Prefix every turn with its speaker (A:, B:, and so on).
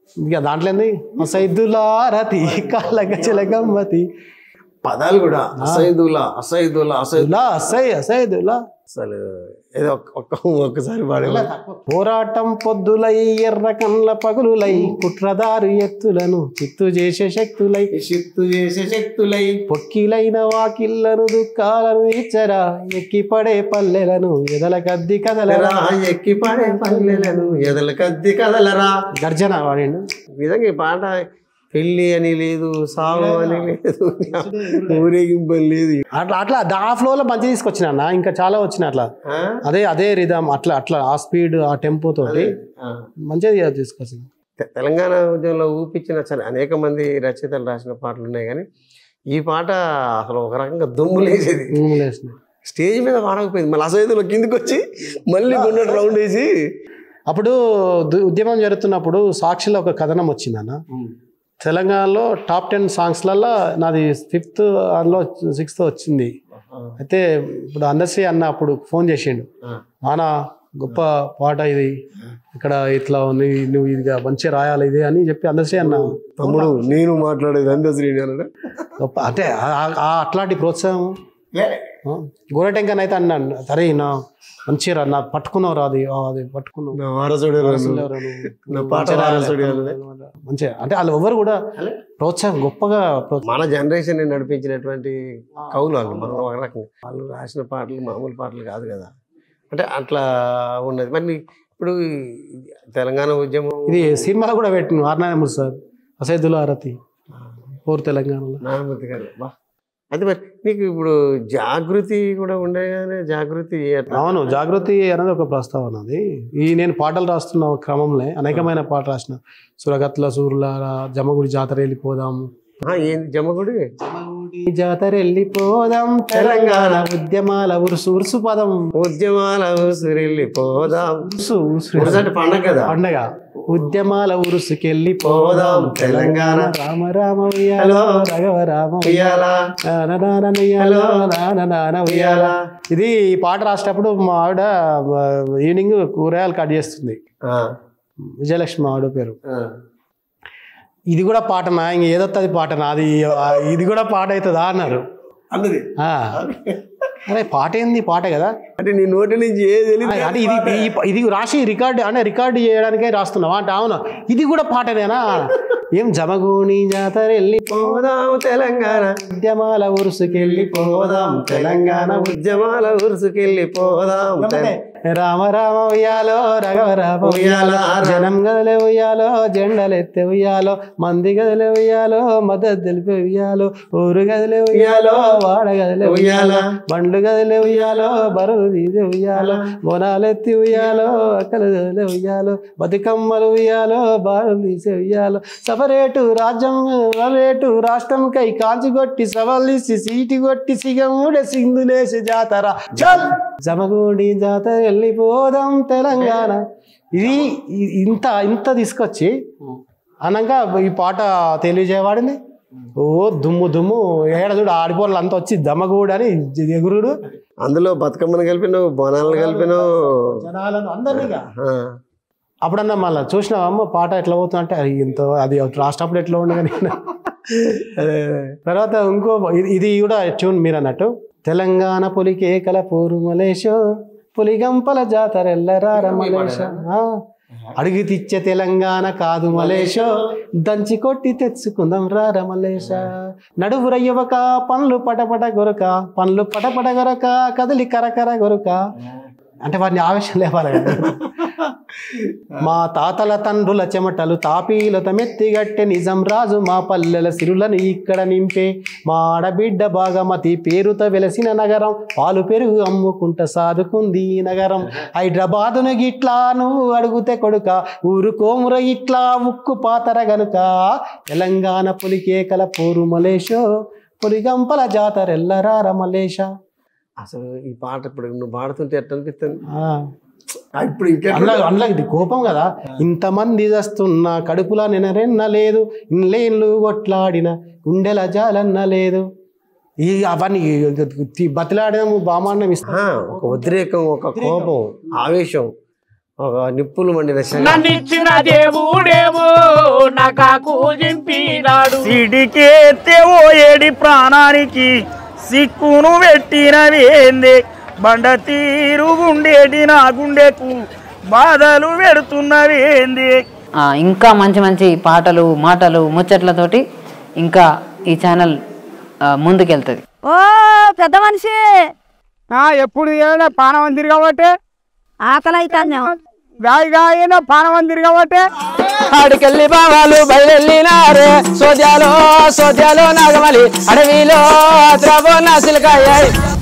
A: ఇక దాంట్లో ఏంది అసైదులారతి కాళ్ళ గజల గమ్మతి
B: పదాలు కూడా అసైదుల్లా అసైదుల్లా అసైదుల్లా
A: అసైదుల్లా
B: అసలు ఏదో ఒక్కసారి పాడేలా.
A: పోరాటం పొద్దులై ఎర్ర కళ్ళ పగులులై కుట్రదారు ఎత్తులను చిత్తు చేసే శక్తులై పొక్కిలైన వాకిళ్లను దుఃఖాలను ఇచ్చరా ఎక్కిపడే పల్లెలను ఎదల కద్ది కదలరా
B: ఎక్కిపడే పల్లెలను ఎదల కద్ది కదలరా
A: గర్జన వాడిండు.
B: నిజంగా ఈ పాట పెళ్లి అని లేదు, సాగు అని లేదు, ఊరేగింపు లేదు,
A: అట్లా అట్లా ఆ ఫ్లోలో మంచి తీసుకొచ్చిన అన్న. ఇంకా చాలా వచ్చిన అట్లా అదే రిధం అట్లా అట్లా ఆ స్పీడ్ ఆ టెంపో తోటి మంచిగా తీసుకొచ్చింది.
B: తెలంగాణ ఉద్యమంలో ఊపించిన అనేక మంది రచయితలు రాసిన పాటలు ఉన్నాయి, కానీ ఈ పాట అసలు ఒక రకంగా దుమ్ములేసేది. స్టేజ్ మీద పాడకపోయింది, మళ్ళీ అసైదులో కిందికి వచ్చి మళ్ళీ గుండె రౌండ్ వేసి. అప్పుడు
A: ఉద్యమం జరుగుతున్నప్పుడు సాక్షిలో ఒక కథనం వచ్చిందన్న. తెలంగాణలో టాప్ 10 సాంగ్స్లలో నాది 5th అందులో 6th వచ్చింది. అయితే ఇప్పుడు అందశ్రీ అన్న అప్పుడు ఫోన్ చేసిండు, నానా గొప్ప పాట ఇది, ఇక్కడ ఇట్లా ఉంది, నువ్వు ఇదిగా మంచిగా రాయాలి ఇది అని చెప్పి అందశ్రీ అన్న.
B: తమ్ముడు నేను మాట్లాడేది అందశ్రీ
A: గొప్ప అంటే అట్లాంటి ప్రోత్సాహం. గోరటెంకన్ అయితే అన్నాను, సరే నా మంచిగా నా పట్టుకున్నావు రాది అది పట్టుకున్నావు మంచిగా అంటే వాళ్ళు ఎవరు కూడా ప్రోత్సాహం గొప్పగా.
B: మన జనరేషన్ నడిపించినటువంటి కవులు వాళ్ళు, మనం ఒక రకంగా వాళ్ళు రాసిన పాటలు మామూలు పాటలు కాదు కదా, అంటే అట్లా ఉన్నది. మరి ఇప్పుడు తెలంగాణ ఉద్యమం
A: ఇది సినిమాలో కూడా పెట్టిన ఆర్నాయమూర్ సార్ అసైదులారతి ఓర్ తెలంగాణలో
B: నారాయణమూర్తి గారు. అయితే మరి నీకు ఇప్పుడు జాగృతి కూడా ఉండే కానీ జాగృతి.
A: అవును, జాగృతి అనేది ఒక ప్రస్తావన. అది నేను పాటలు రాస్తున్న క్రమంలో అనేకమైన పాటలు రాసిన. సురగత్ల సూర్ల జమగుడి జాతర వెళ్ళిపోదాము,
B: ఏంది జమగుడి
A: జాతర వెళ్ళిపోదాం, తెలంగాణ ఉద్యమాల ఉరుసు ఉరుసు పదం,
B: ఉద్యమాల ఉరుసు వెళ్ళిపోదాం, పండగ కదా పండగ,
A: ఉద్యమాల ఉరుసుకెళ్ళిపోదాం తెలంగాణ, రామ రామ ఉయ్యాలో రఘవ రామ ఉయ్యాల నాన ఉయ్యాల. ఇది ఈ పాట రాసేటప్పుడు మా ఆవిడ ఈవినింగ్ కూరగాయలు కట్ చేస్తుంది, విజయలక్ష్మి ఆవిడ పేరు. ఇది కూడా పాటనా, ఇంక ఏదొస్తుంది పాటనా, అది ఇది కూడా పాట అవుతుందా అన్నారు.
B: అన్నది
A: అరే పాట ఏంది, పాట కదా
B: అంటే నీ నోటి నుంచి ఏది
A: అంటే ఇది రాసి రికార్డు చేయడానికే రాస్తున్నావా అంటే. అవును, ఇది కూడా పాటనేనా? ఏం జమగూని జాతర వెళ్ళిపోదాం తెలంగాణ, ఉద్యమాల ఉరుసుకెళ్ళిపోదాం తెలంగాణ,
B: ఉద్యమాల ఉరుసుకెళ్ళిపోదాం,
A: రామ రామ ఉయ్యాలో రఘవ రామ ఉయ్యాల, జనం గదిలే ఉయ్యాలో జెండలెత్తే ఉయ్యాలో, మంది గదిలే ఉయ్యాలో మద్దతు తెలిపే ఉయ్యాలో, ఊరు గదిలే ఉయ్యాలో వాడ గదిలే ఉయ్యాలో, బండ్లు గదిలే ఉయ్యాలో బరువు తీసే ఉయ్యాలో, బోనాలెత్తి ఉయ్యాలో అక్కల గదిలే ఉయ్యాలో, బతుకమ్మలు ఉయ్యాలో బారులు తీసే ఉయ్యాలో, సపరేటు రాజ్యం సపరేటు రాష్ట్రం కై కాంచి కొట్టి సవలిసి సీటి కొట్టి సిగముడే సింధులేసి జాతర జమగూడి జాతర వెళ్ళిపోదాం తెలంగాణ. ఇది ఇంత తీసుకొచ్చి అనగా ఈ పాట తెలియజేయబడింది. ఓ దుమ్ము దుమ్ము ఏడ చూడు ఆడిపోర్లు అంతా వచ్చి జమగూడు అని ఎగురుడు,
B: అందులో బతుకమ్మను కలిపినావు, బోనాలను కలిపినావు,
A: జనాలను అందరినీ. అప్పుడన్నా మళ్ళీ చూసినావమ్మ పాట ఎట్లా పోతుందంటే ఇంత అది రాసినప్పుడు ఎట్లా ఉండే కానీ. తర్వాత ఇంకో ఇది కూడా ట్యూన్ మీరు అన్నట్టు, తెలంగాణ పులికేకల పోరు మలేషో పులిగంపల జాతర ఎల్లరార మలేష, అడిగి తెచ్చే తెలంగాణ కాదు మలేషో, దంచి కొట్టి తెచ్చుకుందాం రార మలేష, నడువురయ్యవక పండ్లు పటపట గొరక, పండ్లు పటపట గొరక కదిలి కరకర గొరక అంటే వారిని ఆవేశం లేవాలి. మా తాతల తండ్రుల చెమటలు తాపీలత మెత్తిగట్టె నిజం రాజు మా పల్లెల సిరులను ఇక్కడ నింపే, మా ఆడబిడ్డ బాగమతి పేరుతో వెలసిన నగరం, పాలు పెరుగు అమ్ముకుంట సాదుకుంది నగరం, హైదరాబాదును గిట్లా నువ్వు అడుగుతే కొడుక, ఊరు కోముర ఇట్లా ఉక్కు పాతర గనుక, తెలంగాణ పులికేకల పోరు మలేషో పులిగంపల జాతర ఎల్లరార మలేష.
B: అసలు ఈ పాట ఇప్పుడు నువ్వు పాడుతుంటే ఎట్లా అనిపిస్తుంది?
A: ఇప్పుడు అందులో ఇది కోపం కదా, ఇంతమంది చేస్తున్నా కడుపులా నెనరెన్న లేదు, ఇన్లేన్లు కొట్లాడిన గుండెల జాలన్న లేదు, ఈ అవన్నీ బతిలాడము బామాన్నం ఇస్తా.
B: ఒక ఉద్రేకం, ఒక కోపం, ఆవేశం, ఒక నిప్పులు మండిన
C: నన్నిచ్చిన దేవుడేమో కాకు జింపినాడు సిడికేతే ఓ ఏడి ప్రాణానికి సిక్కును పెట్టినవేందే బండ తీరు గుండేటి నా గుండెకు బాధలు పెడుతున్నవేంది.
D: ఇంకా మంచి మంచి పాటలు మాటలు ముచ్చట్లతోటి ఇంకా ఈ ఛానల్ ముందుకెళ్తుంది.
E: ఓ పెద్ద మనిషి
C: ఎప్పుడు ఏమైనా పానం తిరగబట్టే
E: ఆకలి అవుతాను
C: గాయగా పానం తిరగబట్టే
A: ఆడికెళ్ళి బావాలు బయలునారే సోద్యాలో సోద్యాలో నాగమలి అడవిలో ద్రవ నాసిలకాయ